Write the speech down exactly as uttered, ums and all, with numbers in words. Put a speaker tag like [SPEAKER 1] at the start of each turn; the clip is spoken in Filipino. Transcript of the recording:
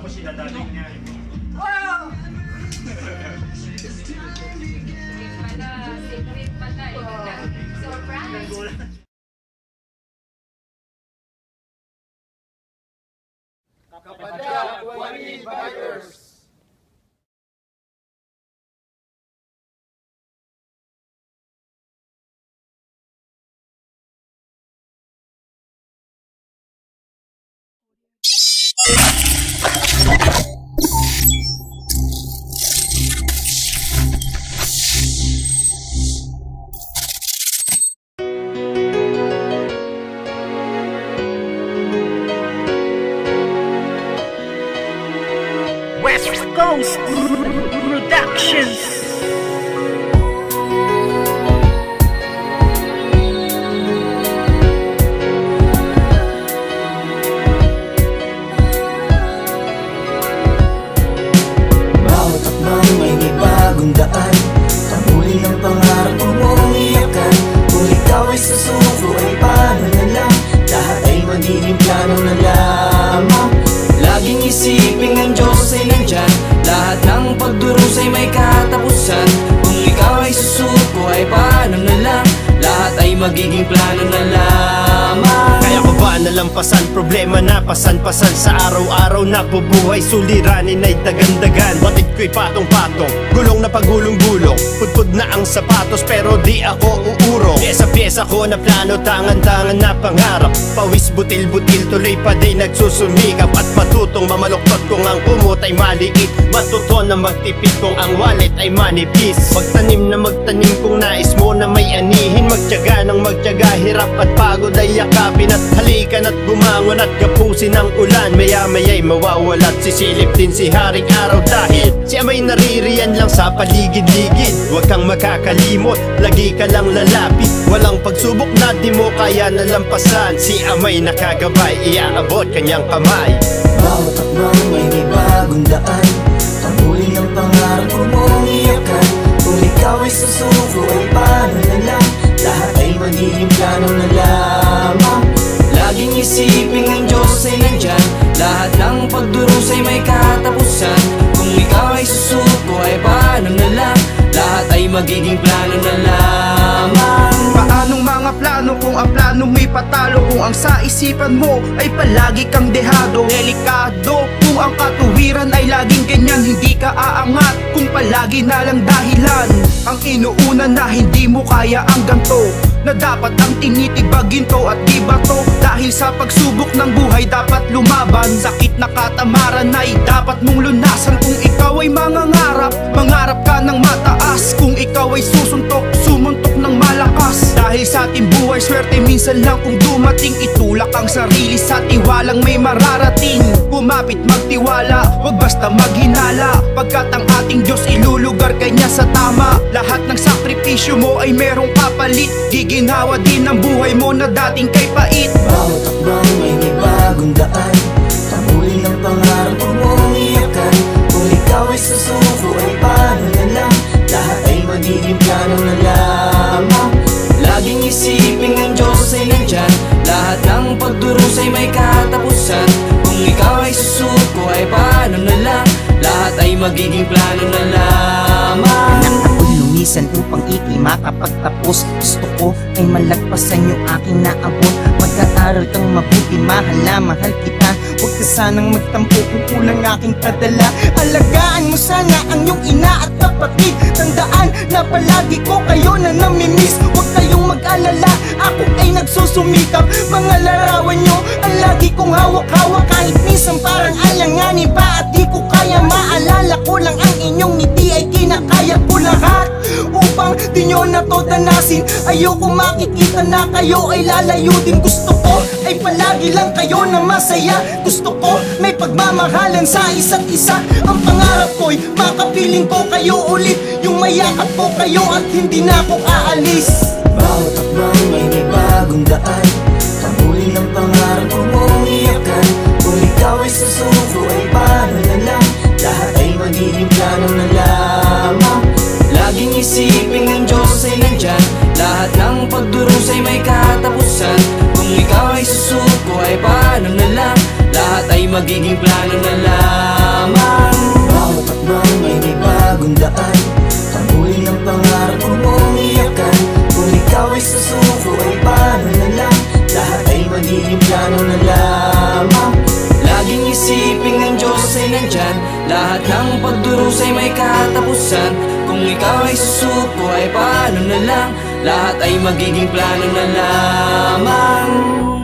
[SPEAKER 1] sinadali niya.
[SPEAKER 2] Wow!
[SPEAKER 3] Secret pala eh. Surprise!
[SPEAKER 2] Kapadyak Wani Bikers!
[SPEAKER 4] West Coast Productions.
[SPEAKER 5] Bawat akbang may may bagong daan, pamuli ng pangarap mong iyakan. Kung ikaw ay susuko ay paano na lang, lahat ay magiging plano na lamang. Laging isipin ng Diyos ay nandyan, lahat ng pagdurusa ay may katapusan. Kung ikaw ay susuko ay paano na lang, lahat ay magiging plano na lamang.
[SPEAKER 6] Kaya ko ba nalampasan, problema na pasan-pasan. Sa araw-araw na bubuhay, suliranin ay dagan-dagan. Batid ko'y patong-patong, gulong na pagulong-gulong. Pudpud na ang sapatos pero di ako uurong. Pyesa-pyesa ko na plano, tangan-tangan na pangarap. Pawis butil-butil, tuloy pa di nagsusumikap. At matutong mamaluktot kung ang kumot ay maliit. Matuto na magtipid kung ang wallet ay manipis. Magtanim na magtanim kung nais mo na may anihin. Magtiyaga ng magtiyaga, hirap at pagod ay yakapin. At halikan at bumangon at gapusin ang ulan. Maya-maya'y mawawala at sisilip din si Haring Araw. Dahil siya may naririyan lang sa paligid-ligid. Huwag kang makakalimot, lagi ka lang lalapit. Walang pagsubok na di mo kaya nalampasan. Si Amay nakagabay, iaabot kanyang kamay.
[SPEAKER 5] Bawat akbang may may bagong daan, pamuli ng pangarap mong iyakan. Kung ikaw ay susuko ay paano na lang, lahat ay magiging plano na lamang. Laging isipin ng Diyos ay nandyan, lahat ng pagdurusa ay may katapusan. Kung ikaw ay susuko ay paano na lang, lahat ay magiging plano na lamang.
[SPEAKER 2] Paanong mga plano kung ang plano may patalo? Kung ang sa isipan mo ay palagi kang dehado. Delikado kung ang katuwiran ay laging ganyan, hindi ka aangat kung palagi na lang dahilan. Ang inuuna na hindi mo kaya ang ganto, na dapat ang tinitibagin to at di ba to? Dahil sa pagsubok ng buhay dapat lumaban. Sakit na katamaran ay dapat mong lunasan. Kung ikaw ay mangangarap, mangarap ka ng mataas. Kung ikaw ay susuntok, sumuntok ng malakas. Dahil sa ating buhay swerte minsan lang kung dumating. Itulak ang sarili sa tiwalang may mararating. Kumapit magtiwala, wag basta maghinala. Pagkat ang ating Diyos ilulugar kanya sa tama. Lahat ng sakripisyo mo ay merong kapalit. Giginawa din ang buhay mo na dating kay pait.
[SPEAKER 5] Bawat akbang may may bagong daan, pamuli ng pangarap mong iyakan. Kung ikaw ay susuko ay paano na lang, lahat ay magiging plano na lamang. Laging isipin ng Diyos ay nandyan, lahat ng pagdurusa ay may katapusan. Kung ikaw ay susuko ay paano na lang, lahat ay magiging plano na lamang.
[SPEAKER 4] Lumisan upang ikay makapagtapos. Gusto ko ay malagpasan yung aking naabot. Mag-aaral kang mabuti, mahal na mahal kita. Huwag ka sanang magtampo kung kulang aking padala. Alagaan mo sana ang iyong ina at kapatid. Tandaan na palagi ko kayo na namimiss. Huwag kayong mag-alala, ako ay nagsusumikap. Mga larawan nyo ang lagi kong hawak-hawak. Kahit minsan parang alanganin pa at di ko kaya. Maalala ko lang ang inyong ngiti ay kinakaya ko lahat. Upang di nyo na to danasin, ayoko makikita na kayo ay lalayo din. Gusto ko ay palagi lang kayo na masaya. Gusto ko may pagmamahalan sa isa't isa. Ang pangarap ko'y makapiling ko kayo ulit. Yung mayakap ko kayo at hindi na ako aalis.
[SPEAKER 5] Bawat akbang may may bagong daan, pamuli ng pangarap mong iyakan. Kung ikaw ay susuko ay paano na lang, lahat ay magiging plano na lamang. Laging isipin ng Diyos ay nandyan, lahat ng pagdurusa ay may katapusan. Kung ikaw ay susuko ay paano na lang,
[SPEAKER 1] lahat ay magiging plano na lamang.
[SPEAKER 5] Bawat akbang ay may bagong daan, habulin ang pangarap kung mong iyakan. Kung ikaw ay susuko ay paano na lang, lahat ay magiging plano na lamang.
[SPEAKER 1] Laging isipin ng Diyos ay nandyan, lahat ng pagdurusay may katapusan. Kung ikaw ay susuko ay paano na lang, lahat ay magiging plano na lamang.